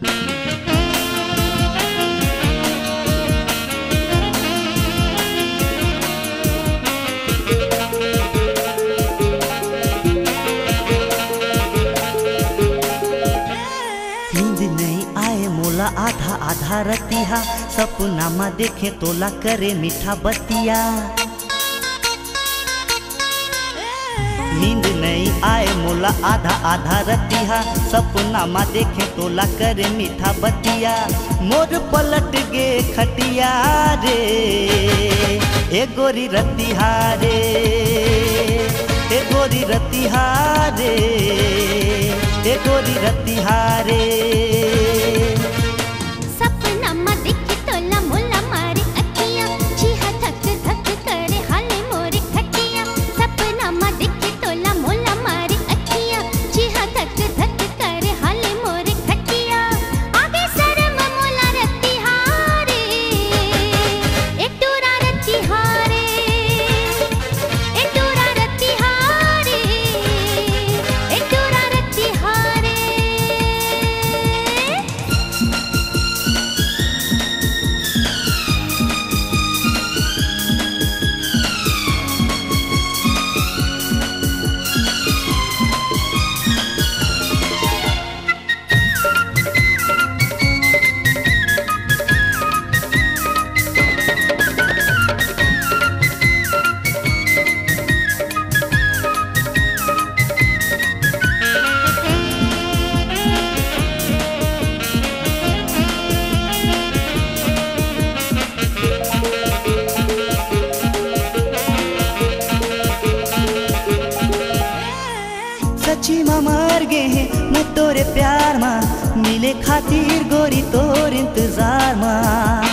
आधा आधा रतिहा सपना में देखे तोला करे मीठा बतिया। नींद नहीं आए मोला आधा आधा रतिहा सपना में देखे तोला करे मीठा बतिया। मोर पलट गे खटिया रे ए गोरी रतिहा रे ए गोरी रतिहा रे ए गोरी रतिहा रे। सच्ची माँ मर गए हैं मैं तोरे प्यार माँ मिले खातिर गोरी तोर इंतजार माँ।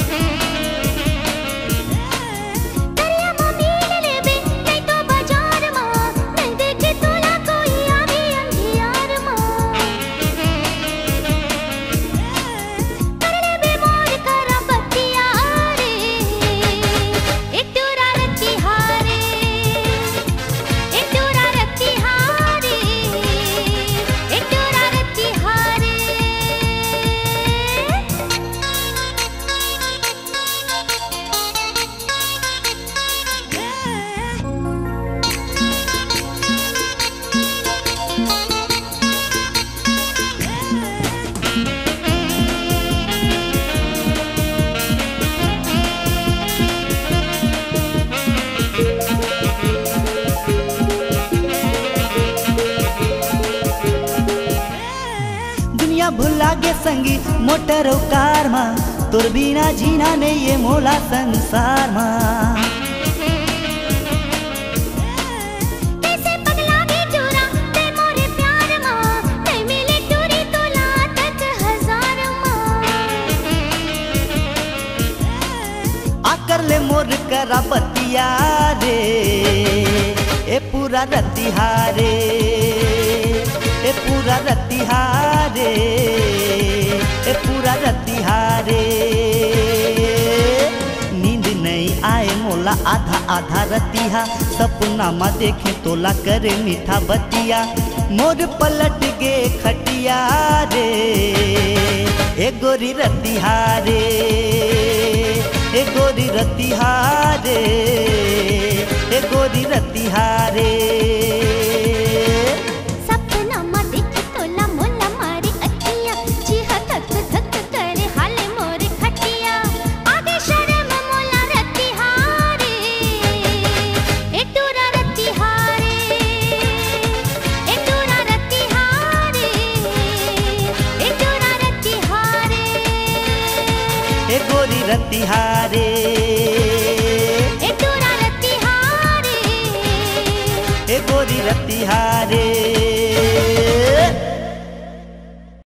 भुला गे संगी मोटर कार माँ तोर बिना जीना नहीं ये मोला संसार माँ। कैसे पगला गे चोरा ते मोरे प्यार माँ नहीं मिले टूरी तोला तक हजार माँ। आकर ले मोर करा बतिया रे ए पूरा रतिहा रे ए पूरा रतिहा रे ए पूरा रतिहा रे। नींद नहीं आए मोला आधा आधा रतिहा सपना में देखे तोला करे मीठा बतिया। मोर पलट गे खटिया रे ए गोरी रतिहा रे ए गोरी रतिहा रे ए गोरी रतिहा रे। ए गोरी रतिहा रे ए गोरी रतिहा रे ए गोरी रतिहा रे।